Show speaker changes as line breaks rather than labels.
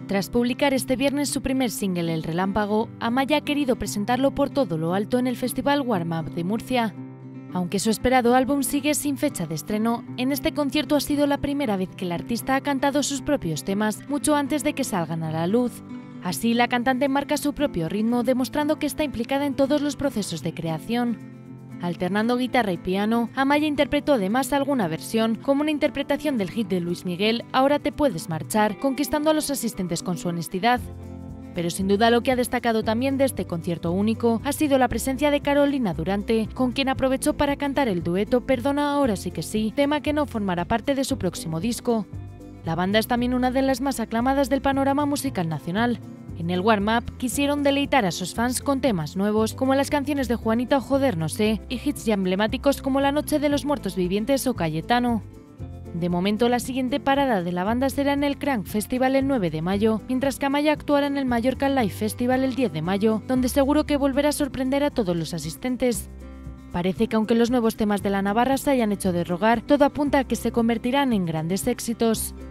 Tras publicar este viernes su primer single, El Relámpago, Amaya ha querido presentarlo por todo lo alto en el Festival Warm Up de Murcia. Aunque su esperado álbum sigue sin fecha de estreno, en este concierto ha sido la primera vez que el artista ha cantado sus propios temas mucho antes de que salgan a la luz. Así, la cantante marca su propio ritmo, demostrando que está implicada en todos los procesos de creación. Alternando guitarra y piano, Amaya interpretó además alguna versión, como una interpretación del hit de Luis Miguel, Ahora te puedes marchar, conquistando a los asistentes con su honestidad. Pero sin duda lo que ha destacado también de este concierto único ha sido la presencia de Carolina Durante, con quien aprovechó para cantar el dueto Perdona ahora sí que sí, tema que no formará parte de su próximo disco. La banda es también una de las más aclamadas del panorama musical nacional. En el Warm Up quisieron deleitar a sus fans con temas nuevos como las canciones de Juanita o Joder no sé, y hits ya emblemáticos como La noche de los muertos vivientes o Cayetano. De momento, la siguiente parada de la banda será en el Crank Festival el 9 de mayo, mientras que Amaya actuará en el Mallorca Live Festival el 10 de mayo, donde seguro que volverá a sorprender a todos los asistentes. Parece que aunque los nuevos temas de la navarra se hayan hecho de rogar, todo apunta a que se convertirán en grandes éxitos.